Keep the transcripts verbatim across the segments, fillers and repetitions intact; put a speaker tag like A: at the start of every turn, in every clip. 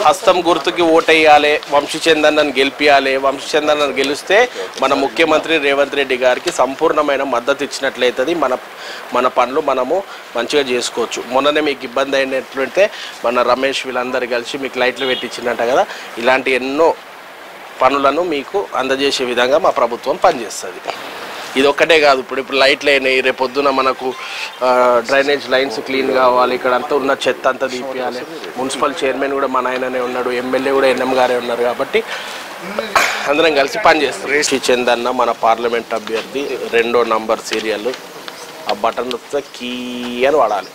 A: హస్తం గుర్తుకి ఓటేయాలి, వంశీచందన్నను గెలిపియాలి, వంశీచందన్నను గెలిస్తే మన ముఖ్యమంత్రి రేవంత్ రెడ్డి గారికి సంపూర్ణమైన మద్దతు ఇచ్చినట్లయితుంది. మన మన పనులు మనము మంచిగా చేసుకోవచ్చు. మొన్ననే మీకు ఇబ్బంది అయినట్లయితే మన రమేష్ వీళ్ళందరూ కలిసి మీకు లైట్లు పెట్టించినట్ట కదా, ఇలాంటి ఎన్నో పనులను మీకు అందజేసే విధంగా మా ప్రభుత్వం పనిచేస్తుంది. ఇది ఒక్కటే కాదు, ఇప్పుడు ఇప్పుడు లైట్లు అయినాయి, రేపు పొద్దున మనకు డ్రైనేజ్ లైన్స్ క్లీన్ కావాలి, ఇక్కడ అంతా ఉన్న చెత్త అంతా తీపియాలి. మున్సిపల్ చైర్మన్ కూడా మన ఆయననే ఉన్నాడు, ఎమ్మెల్యే కూడా ఎన్ఎం గారే ఉన్నారు. కాబట్టి అందరం కలిసి పనిచేస్తారు. వంశీచందన్న మన పార్లమెంట్ అభ్యర్థి, రెండో నంబర్ సీరియల్. ఆ బటన్ వస్తే కీ అని వాడాలి.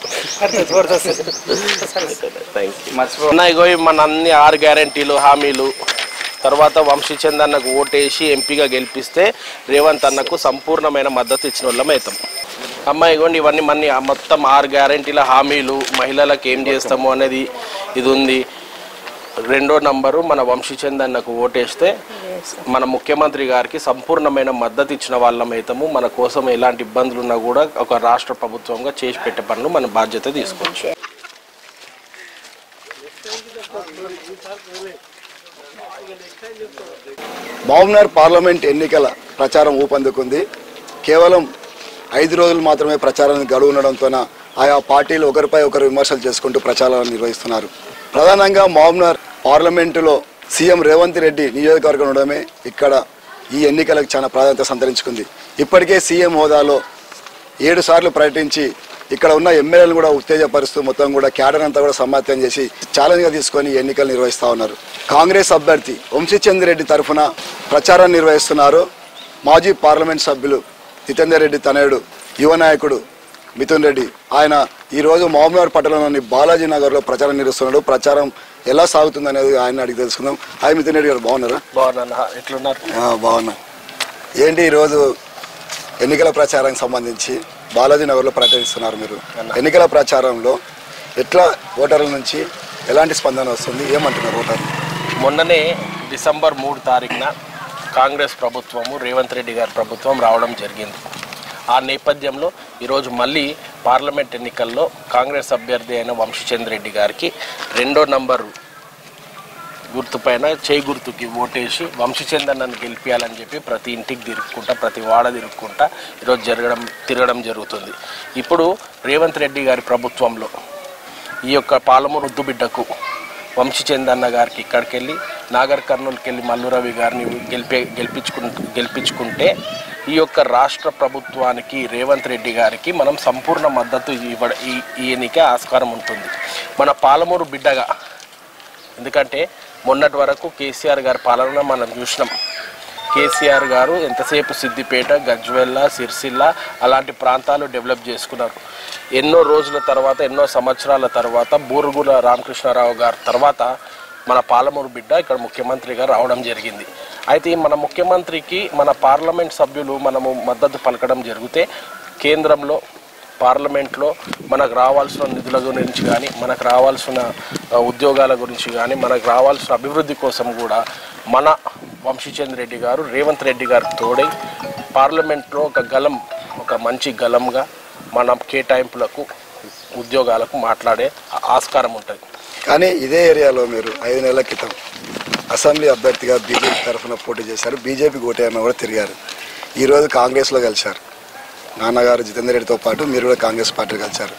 A: Thank you. ఇగో మన అన్ని ఆరు గ్యారంటీలు హామీలు తర్వాత వంశీచందన్నకు ఓటేసి ఎంపీగా గెలిపిస్తే రేవంత్ అన్నకు సంపూర్ణమైన మద్దతు ఇచ్చిన వాళ్ళం అవుతాం. అమ్మాయి ఇగోండి, ఇవన్నీ మన్ని మొత్తం ఆరు గ్యారంటీల హామీలు, మహిళలకు ఏం చేస్తాము అనేది ఇది ఉంది. రెండో నంబరు మన వంశీచందన్నకు ఓటేస్తే మన ముఖ్యమంత్రి గారికి సంపూర్ణమైన మద్దతు ఇచ్చిన వాళ్ళం అవుతాము. మన కోసం ఎలాంటి ఇబ్బందులు ఉన్నా కూడా ఒక రాష్ట్ర ప్రభుత్వంగా చేసి పెట్టే పనులు మన బాధ్యత తీసుకోవచ్చు.
B: మహబూబ్నగర్ పార్లమెంట్ ఎన్నికల ప్రచారం ఊపందుకుంది. కేవలం ఐదు రోజులు మాత్రమే ప్రచారానికి గడువు ఉండడంతో ఆయా పార్టీలు ఒకరిపై ఒకరు విమర్శలు చేసుకుంటూ ప్రచారాలు నిర్వహిస్తున్నారు. ప్రధానంగా మహబూబ్నగర్ పార్లమెంటులో సీఎం రేవంత్ రెడ్డి నియోజకవర్గం ఉండడమే ఇక్కడ ఈ ఎన్నికలకు చాలా ప్రాధాన్యత సంతరించుకుంది. ఇప్పటికే సీఎం హోదాలో ఏడు సార్లు పర్యటించి ఇక్కడ ఉన్న ఎమ్మెల్యేలు కూడా ఉత్తేజపరుస్తూ మొత్తం కూడా క్యాడర్ అంతా కూడా సమాఖ్యం చేసి ఛాలెంజ్గా తీసుకొని ఎన్నికలు నిర్వహిస్తూ ఉన్నారు. కాంగ్రెస్ అభ్యర్థి వంశీచంద్ రెడ్డి తరఫున ప్రచారం నిర్వహిస్తున్నారు మాజీ పార్లమెంట్ సభ్యులు జితేందర్ రెడ్డి తనయుడు యువ నాయకుడు మిథున్ రెడ్డి. ఆయన ఈరోజు మహబూబ్నగర్ పట్టణంలోని బాలాజీ నగర్లో ప్రచారం నిర్వహిస్తున్నాడు. ప్రచారం ఎలా సాగుతుంది అనేది ఆయన అడిగి తెలుసుకుందాం. హాయ్ మిథున్ రెడ్డి గారు, బాగున్నారా? బాగున్నా. ఏంటి ఈరోజు ఎన్నికల ప్రచారానికి సంబంధించి బాలాజీ నగర్లో ప్రకటిస్తున్నారు మీరు? ఎన్నికల ప్రచారంలో ఎట్లా ఓటర్ల నుంచి ఎలాంటి స్పందన వస్తుంది, ఏమంటున్నారు ఓటర్లు?
A: మొన్ననే డిసెంబర్ మూడు తారీఖున కాంగ్రెస్ ప్రభుత్వము రేవంత్ రెడ్డి గారి ప్రభుత్వం రావడం జరిగింది. ఆ నేపథ్యంలో ఈరోజు మళ్ళీ పార్లమెంట్ ఎన్నికల్లో కాంగ్రెస్ అభ్యర్థి అయిన వంశీచంద్ రెడ్డి గారికి రెండో నంబరు గుర్తుపైన చేయి గుర్తుకి ఓటేసి వంశీచందన్నను గెలిపించాలని చెప్పి ప్రతి ఇంటికి తిరుక్కుంటా ప్రతి వాడ తిరుక్కుంటా ఈరోజు జరగడం తిరగడం జరుగుతుంది. ఇప్పుడు రేవంత్ రెడ్డి గారి ప్రభుత్వంలో ఈ యొక్క పాలమూరు రుద్దుబిడ్డకు వంశీచందన్న గారికి ఇక్కడికి వెళ్ళి నాగర్ కర్నూలుకి వెళ్ళి మల్లురవి గారిని గెలిపే గెలిపించుకు గెలిపించుకుంటే ఈ యొక్క రాష్ట్ర ప్రభుత్వానికి రేవంత్ రెడ్డి గారికి మనం సంపూర్ణ మద్దతు ఇవ్వ ఈ ఎన్నిక ఆస్కారం ఉంటుంది. మన పాలమూరు బిడ్డగా, ఎందుకంటే మొన్నటి వరకు కేసీఆర్ గారి పాలన మనం చూసినాం. కేసీఆర్ గారు ఎంతసేపు సిద్దిపేట, గజ్వెల్ల, సిరిసిల్ల అలాంటి ప్రాంతాలు డెవలప్ చేసుకున్నారు. ఎన్నో రోజుల తర్వాత, ఎన్నో సంవత్సరాల తర్వాత బూరుగుల రామకృష్ణారావు గారి తర్వాత మన పాలమూరు బిడ్డ ఇక్కడ ముఖ్యమంత్రిగా రావడం జరిగింది. అయితే మన ముఖ్యమంత్రికి మన పార్లమెంట్ సభ్యులు మనము మద్దతు పలకడం జరిగితే కేంద్రంలో పార్లమెంట్లో మనకు రావాల్సిన నిధుల గురించి కానీ, మనకు రావాల్సిన ఉద్యోగాల గురించి కానీ, మనకు రావాల్సిన అభివృద్ధి కోసం కూడా మన వంశీచంద్ రెడ్డి గారు రేవంత్ రెడ్డి గారికి తోడై పార్లమెంట్లో ఒక గలం ఒక మంచి గలంగా మన కేటాయింపులకు ఉద్యోగాలకు మాట్లాడే ఆస్కారం ఉంటుంది.
B: కానీ ఇదే ఏరియాలో మీరు ఐదు నెలల క్రితం అసెంబ్లీ అభ్యర్థిగా బీజేపీ తరఫున పోటీ చేశారు. బీజేపీకి ఓటేయమని కూడా తిరిగారు. ఈరోజు కాంగ్రెస్లో కలిశారు. నాన్నగారు జితేందర్ రెడ్డితో పాటు మీరు కూడా కాంగ్రెస్ పార్టీ కలిశారు.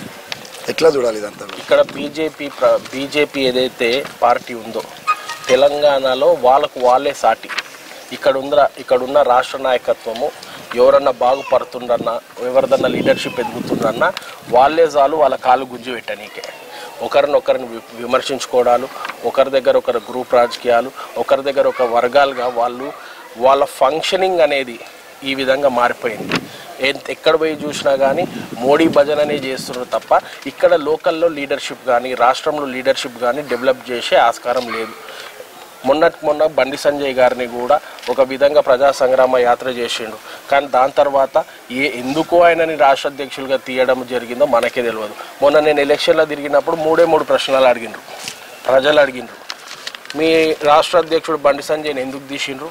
B: ఎట్లా చూడాలి ఇదంతా?
A: ఇక్కడ బీజేపీ బీజేపీ ఏదైతే పార్టీ ఉందో తెలంగాణలో వాళ్ళకు వాళ్ళే సాటి. ఇక్కడ ఉన్న ఇక్కడున్న రాష్ట్ర నాయకత్వము ఎవరన్నా బాగుపడుతుండన్నా, ఎవరిదన్నా లీడర్షిప్ ఎదుగుతుండన్నా వాళ్ళే చాలు వాళ్ళ కాలు గుంజి పెట్టనీకే. ఒకరినొకరిని విమర్శించుకోవడాలు, ఒకరి దగ్గర ఒకరు గ్రూప్ రాజకీయాలు, ఒకరి దగ్గర ఒక వర్గాలుగా వాళ్ళు వాళ్ళ ఫంక్షనింగ్ అనేది ఈ విధంగా మారిపోయింది. ఎక్కడ పోయి చూసినా కానీ మోడీ భజననే చేస్తున్నారు తప్ప ఇక్కడ లోకల్లో లీడర్షిప్ కానీ, రాష్ట్రంలో లీడర్షిప్ కానీ డెవలప్ చేసే ఆస్కారం లేదు. మొన్నటి మొన్న బండి సంజయ్ గారిని కూడా ఒక విధంగా ప్రజా సంగ్రామ యాత్ర చేసిండు. కానీ దాని తర్వాత ఏ ఎందుకు ఆయనని రాష్ట్ర అధ్యక్షులుగా తీయడం జరిగిందో మనకే తెలియదు. మొన్న నేను ఎలక్షన్లో తిరిగినప్పుడు మూడే మూడు ప్రశ్నలు అడిగిండ్రు, ప్రజలు అడిగిండ్రు. మీ రాష్ట్ర అధ్యక్షుడు బండి సంజయ్ని ఎందుకు తీసిండ్రు,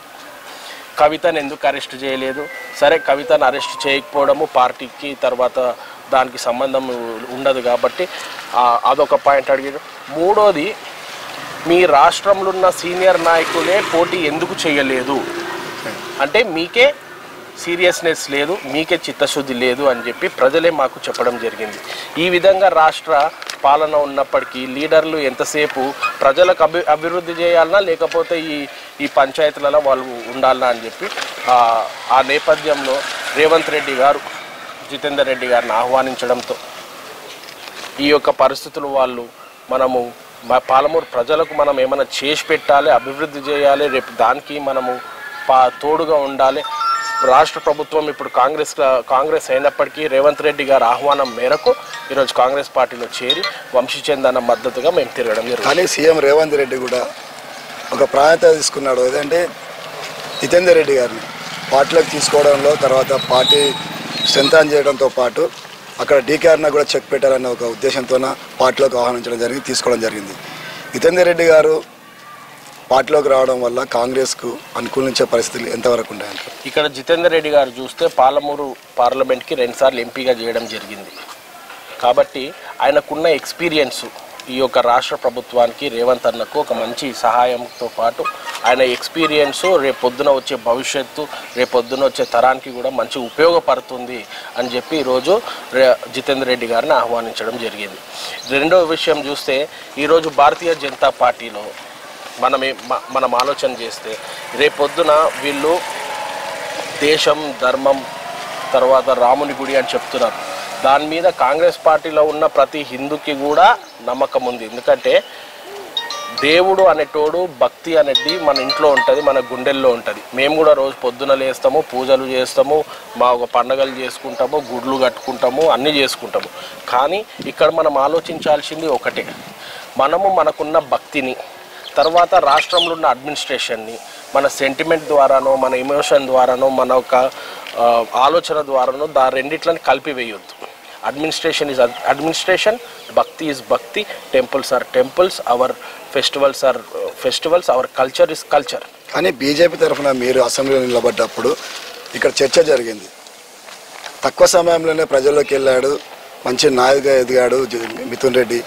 A: కవితను ఎందుకు అరెస్ట్ చేయలేదు? సరే, కవితను అరెస్ట్ చేయకపోవడము పార్టీకి తర్వాత దానికి సంబంధం ఉండదు కాబట్టి అదొక పాయింట్ అడిగారు. మూడోది, మీ రాష్ట్రంలో ఉన్న సీనియర్ నాయకులే పోటీ ఎందుకు చేయలేదు అంటే మీకే సీరియస్నెస్ లేదు, మీకే చిత్తశుద్ధి లేదు అని చెప్పి ప్రజలే మాకు చెప్పడం జరిగింది. ఈ విధంగా రాష్ట్ర పాలన ఉన్నప్పటికీ లీడర్లు ఎంతసేపు ప్రజలకు అభి అభివృద్ధి చేయాలన్నా లేకపోతే ఈ ఈ పంచాయతీలలో వాళ్ళు ఉండాలన్నా అని చెప్పి ఆ నేపథ్యంలో రేవంత్ రెడ్డి గారు జితేందర్ రెడ్డి గారిని ఆహ్వానించడంతో ఈ యొక్క పరిస్థితులు వాళ్ళు మనము మా పాలమూరు ప్రజలకు మనం ఏమైనా చేసి పెట్టాలి, అభివృద్ధి చేయాలి, రేపు దానికి మనము పా తోడుగా ఉండాలి. రాష్ట్ర ప్రభుత్వం ఇప్పుడు కాంగ్రెస్ కాంగ్రెస్ అయినప్పటికీ రేవంత్ రెడ్డి గారి ఆహ్వానం మేరకు ఈరోజు కాంగ్రెస్ పార్టీలో చేరి వంశీచంద్ అన్న మద్దతుగా మేము తిరగడం జరిగింది.
B: కానీ సీఎం రేవంత్ రెడ్డి కూడా ఒక ప్రాధాన్యత తీసుకున్నాడు. ఏదంటే జితేందర్ రెడ్డి గారిని పార్టీలోకి తీసుకోవడంలో, తర్వాత పార్టీ స్ట్రెంథన్ చేయడంతో పాటు అక్కడ డీకేఆర్న కూడా చెక్ పెట్టాలన్న ఒక ఉద్దేశంతో పార్టీలోకి ఆహ్వానించడం జరిగింది, తీసుకోవడం జరిగింది. జితేందర్ రెడ్డి గారు పార్టీలోకి రావడం వల్ల కాంగ్రెస్కు అనుకూలించే పరిస్థితులు ఎంతవరకు ఉంటాయంటారు?
A: ఇక్కడ జితేందర్ రెడ్డి గారు చూస్తే పాలమూరు పార్లమెంట్కి రెండుసార్లు ఎంపీగా చేయడం జరిగింది కాబట్టి ఆయనకున్న ఎక్స్పీరియన్స్ ఈ యొక్క రాష్ట్ర ప్రభుత్వానికి రేవంత్ అన్నకు ఒక మంచి సహాయంతో పాటు ఆయన ఎక్స్పీరియన్స్ రేపొద్దున వచ్చే భవిష్యత్తు రేపొద్దున వచ్చే తరానికి కూడా మంచి ఉపయోగపడుతుంది అని చెప్పి ఈరోజు జితేందర్ రెడ్డి గారిని ఆహ్వానించడం జరిగింది. రెండవ విషయం చూస్తే ఈరోజు భారతీయ జనతా పార్టీలో మనమే మనం ఆలోచన చేస్తే రేపొద్దున వీళ్ళు దేశం ధర్మం తర్వాత రాముని గుడి అని చెప్తున్నారు. దాని మీద కాంగ్రెస్ పార్టీలో ఉన్న ప్రతి హిందూకి కూడా నమ్మకం ఉంది. ఎందుకంటే దేవుడు అనేటోడు భక్తి అనేది మన ఇంట్లో ఉంటుంది, మన గుండెల్లో ఉంటుంది. మేము కూడా రోజు పొద్దున లేస్తాము, పూజలు చేస్తాము, మా ఒక పండగలు చేసుకుంటాము, గుడ్లు కట్టుకుంటాము, అన్నీ చేసుకుంటాము. కానీ ఇక్కడ మనం ఆలోచించాల్సింది ఒకటే, మనము మనకున్న భక్తిని తర్వాత రాష్ట్రంలో ఉన్న అడ్మినిస్ట్రేషన్ని మన సెంటిమెంట్ ద్వారానో మన ఎమోషన్ ద్వారానో మన ఒక ఆలోచన ద్వారానో దా రెండిట్లని కలిపివేయొద్దు. Administration is administration, bhakti is bhakti, temples are temples, our festivals are festivals, our culture is culture.
B: కానీ బీజేపీ తరఫున మీరు అసెంబ్లీలో నిలబడ్డప్పుడు ఇక్కడ చర్చ జరిగింది. తక్కువ సమయంలోనే ప్రజల్లోకి వెళ్ళాడు, మంచి నాయకుగా ఎదిగాడు మిథున్ రెడ్డి,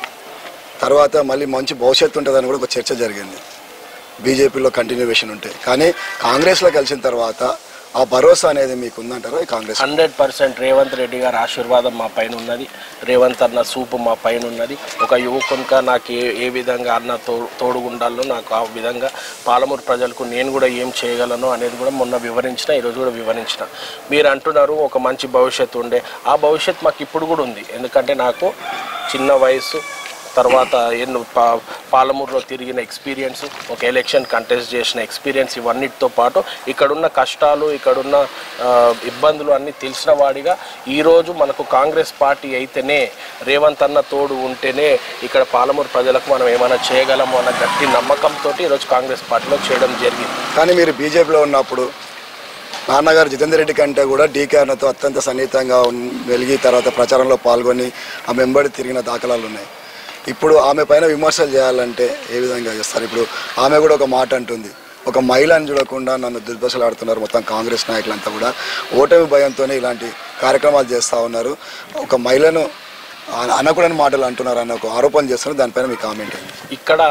B: తర్వాత మళ్ళీ మంచి భవిష్యత్తు ఉంటుందని కూడా ఒక చర్చ జరిగింది బీజేపీలో కంటిన్యూవేషన్ ఉంటే. కానీ కాంగ్రెస్లో కలిసిన తర్వాత ఆ భరోసా అనేది మీకు ఉందంటారా? కాంగ్రెస్
A: హండ్రెడ్ పర్సెంట్ రేవంత్ రెడ్డి గారి ఆశీర్వాదం మా పైన ఉన్నది, రేవంత్ అన్న సూపు మా పైన ఉన్నది. ఒక యువకునిగా నాకు ఏ ఏ విధంగా అన్న తో తోడుగుండాలో నాకు ఆ విధంగా పాలమూరు ప్రజలకు నేను కూడా ఏం చేయగలను అనేది కూడా మొన్న వివరించిన, ఈరోజు కూడా వివరించిన. మీరు అంటున్నారు ఒక మంచి భవిష్యత్తు ఉండే, ఆ భవిష్యత్తు మాకు ఇప్పుడు కూడా ఉంది. ఎందుకంటే నాకు చిన్న వయసు, తర్వాత ఎన్నో పా పాలమూరులో తిరిగిన ఎక్స్పీరియన్స్, ఒక ఎలక్షన్ కంటెస్ట్ చేసిన ఎక్స్పీరియన్స్, ఇవన్నిటితో పాటు ఇక్కడున్న కష్టాలు ఇక్కడున్న ఇబ్బందులు అన్నీ తెలిసిన వాడిగా ఈరోజు మనకు కాంగ్రెస్ పార్టీ అయితేనే, రేవంత్ అన్న తోడు ఉంటేనే ఇక్కడ పాలమూరు ప్రజలకు మనం ఏమైనా చేయగలము అన్న గట్టి నమ్మకంతో ఈరోజు కాంగ్రెస్ పార్టీలో చేయడం జరిగింది.
B: కానీ మీరు బీజేపీలో ఉన్నప్పుడు నాన్నగారు జితేందర్ రెడ్డి కంటే కూడా డీకేఆర్తో అత్యంత సన్నిహితంగా వెలిగి తర్వాత ప్రచారంలో పాల్గొని ఆ మెంబడి తిరిగిన దాఖలాలు ఉన్నాయి. ఇప్పుడు ఆమె పైన విమర్శలు చేయాలంటే ఏ విధంగా చేస్తారు? ఇప్పుడు ఆమె కూడా ఒక మాట అంటుంది, ఒక మహిళను చూడకుండా నన్ను దుర్దశలు ఆడుతున్నారు మొత్తం కాంగ్రెస్ నాయకులంతా కూడా, ఓటమి భయంతోనే ఇలాంటి కార్యక్రమాలు చేస్తూ ఉన్నారు, ఒక మహిళను అనకూడని మాటలు అంటున్నారు అన్న ఒక ఆరోపణ చేస్తున్నారు. దానిపైన మీ కామెంట్ ఏంటి?
A: ఇక్కడ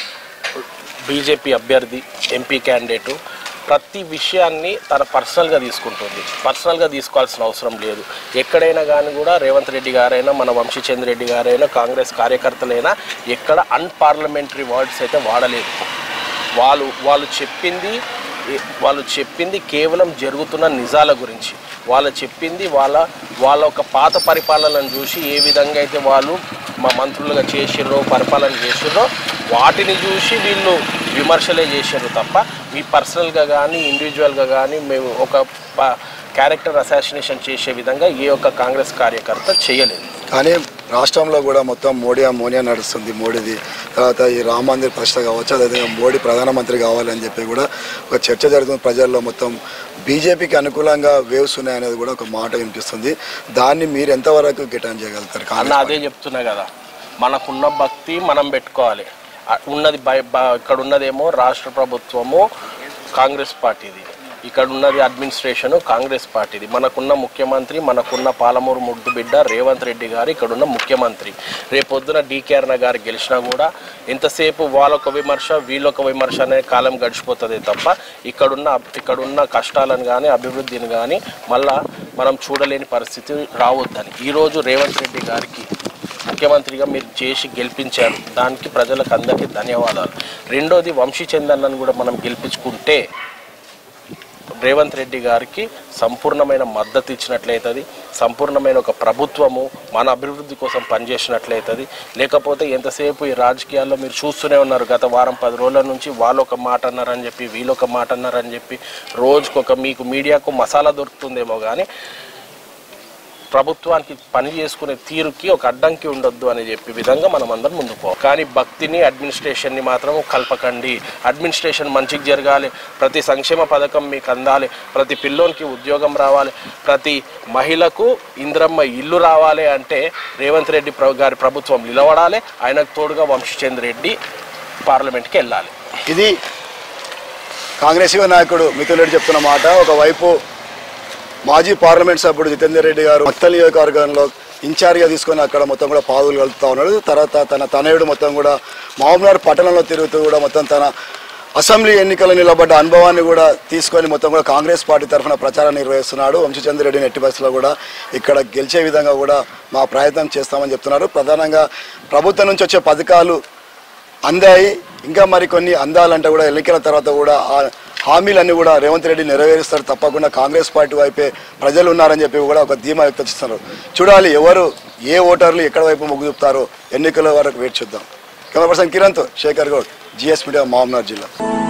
A: బీజేపీ అభ్యర్థి ఎంపీ క్యాండిడేటు ప్రతి విషయాన్ని తన పర్సనల్గా తీసుకుంటుంది. పర్సనల్గా తీసుకోవాల్సిన అవసరం లేదు. ఎక్కడైనా కానీ కూడా రేవంత్ రెడ్డి గారైనా మన వంశీచంద్ర రెడ్డి గారైనా కాంగ్రెస్ కార్యకర్తలైనా ఎక్కడ అన్పార్లమెంటరీ వర్డ్స్ అయితే వాడలేదు. వాళ్ళు వాళ్ళు చెప్పింది వాళ్ళు చెప్పింది కేవలం జరుగుతున్న నిజాల గురించి. వాళ్ళు చెప్పింది వాళ్ళ వాళ్ళ ఒక పాత పరిపాలనను చూసి ఏ విధంగా అయితే వాళ్ళు మా మంత్రులుగా చేసిర్రో పరిపాలన చేసిర్రో వాటిని చూసి వీళ్ళు విమర్శలే చేశారు తప్ప మీ పర్సనల్గా కానీ ఇండివిజువల్గా కానీ మేము ఒక క్యారెక్టర్ అసాసినేషన్ చేసే విధంగా ఏ ఒక్క కాంగ్రెస్ కార్యకర్త చేయలేదు.
B: కానీ రాష్ట్రంలో కూడా మొత్తం మోడీ మోనియా నడుస్తుంది. మోడీది తర్వాత ఈ రామ మందిర్ ప్రశ్న కావచ్చు, అదేవిధంగా మోడీ ప్రధానమంత్రి కావాలని చెప్పి కూడా ఒక చర్చ జరుగుతుంది ప్రజల్లో. మొత్తం బీజేపీకి అనుకూలంగా వేవ్స్ ఉన్నాయనేది కూడా ఒక మాట వినిపిస్తుంది. దాన్ని మీరు ఎంతవరకు గిటాన్ చేయగలుగుతారు?
A: అన్న అదే చెప్తున్నా కదా, మనకున్న భక్తి మనం పెట్టుకోవాలి. ఉన్నది ఇక్కడ ఉన్నదేమో రాష్ట్ర ప్రభుత్వము కాంగ్రెస్ పార్టీది, ఇక్కడ ఉన్నది అడ్మినిస్ట్రేషన్ కాంగ్రెస్ పార్టీది. మనకున్న ముఖ్యమంత్రి, మనకున్న పాలమూరు ముద్దు బిడ్డ రేవంత్ రెడ్డి గారు ఇక్కడున్న ముఖ్యమంత్రి. రేపొద్దున డీకే అరుణ గారు గెలిచినా కూడా ఎంతసేపు వాళ్ళొక విమర్శ వీళ్ళొక విమర్శ అనే కాలం గడిచిపోతుంది తప్ప ఇక్కడున్న ఇక్కడున్న కష్టాలను కానీ అభివృద్ధిని కానీ మళ్ళా మనం చూడలేని పరిస్థితి రావద్దని ఈరోజు రేవంత్ రెడ్డి గారికి ముఖ్యమంత్రిగా మీరు చేసి గెలిపించారు. దానికి ప్రజలకు అందరికీ ధన్యవాదాలు. రెండోది వంశీ చందన్నను కూడా మనం గెలిపించుకుంటే రేవంత్ రెడ్డి గారికి సంపూర్ణమైన మద్దతు ఇచ్చినట్లయితుంది. సంపూర్ణమైన ఒక ప్రభుత్వము మన అభివృద్ధి కోసం పనిచేసినట్లయితుంది. లేకపోతే ఎంతసేపు ఈ రాజకీయాల్లో మీరు చూస్తూనే ఉన్నారు. గత వారం పది రోజుల నుంచి వాళ్ళు ఒక మాట అన్నారని చెప్పి వీళ్ళు ఒక మాట అన్నారని చెప్పి రోజుకొక మీకు మీడియాకు మసాలా దొరుకుతుందేమో కానీ ప్రభుత్వానికి పని చేసుకునే తీరుకి ఒక అడ్డంకి ఉండొద్దు అని చెప్పే విధంగా మనం అందరం ముందుకు పోవాలి. కానీ భక్తిని అడ్మినిస్ట్రేషన్ని మాత్రం కలపకండి. అడ్మినిస్ట్రేషన్ మంచిగా జరగాలి, ప్రతి సంక్షేమ పథకం మీకు అందాలి, ప్రతి పిల్లోనికి ఉద్యోగం రావాలి, ప్రతి మహిళకు ఇంద్రమ్మ ఇల్లు రావాలి అంటే రేవంత్ రెడ్డి గారి ప్రభుత్వం నిలబడాలి. ఆయనకు తోడుగా వంశీచంద్ర రెడ్డి పార్లమెంట్కి వెళ్ళాలి.
B: ఇది కాంగ్రెస్ నాయకుడు మిథున్ రెడ్డి చెప్తున్న మాట. ఒకవైపు మాజీ పార్లమెంట్ సభ్యుడు జితేందర్ రెడ్డి గారు మక్తల్ నియోజకవర్గంలో ఇన్ఛార్జ్గా తీసుకొని అక్కడ మొత్తం కూడా పాదులు కలుపుతూ ఉన్నాడు. తర్వాత తన తనయుడు మొత్తం కూడా మహబూబ్నగర్ పట్టణంలో తిరుగుతూ కూడా మొత్తం తన అసెంబ్లీ ఎన్నికల్లో నిలబడ్డ అనుభవాన్ని కూడా తీసుకొని మొత్తం కూడా కాంగ్రెస్ పార్టీ తరఫున ప్రచారం నిర్వహిస్తున్నాడు. వంశీచంద్ర రెడ్డిని ఎట్టి పరిస్థితుల్లో కూడా ఇక్కడ గెలిచే విధంగా కూడా మా ప్రయత్నం చేస్తామని చెప్తున్నారు. ప్రధానంగా ప్రభుత్వం నుంచి వచ్చే పథకాలు అందాయి, ఇంకా మరికొన్ని అందాలంటే కూడా ఎన్నికల తర్వాత కూడా ఆ హామీలన్నీ కూడా రేవంత్ రెడ్డి నెరవేరుస్తారు. తప్పకుండా కాంగ్రెస్ పార్టీ వైపే ప్రజలు ఉన్నారని చెప్పి కూడా ఒక ధీమా వ్యక్తం చేస్తున్నారు. చూడాలి ఎవరు ఏ ఓటర్లు ఎక్కడ వైపు మొగ్గు చూపుతారో ఎన్నికల వరకు వెయిట్ చేద్దాం. కెమెరా పర్సన్ కిరణ్తో శేఖర్ గౌడ్, జిఎస్ మీడియా, మహబూబ్నగర్ జిల్లా.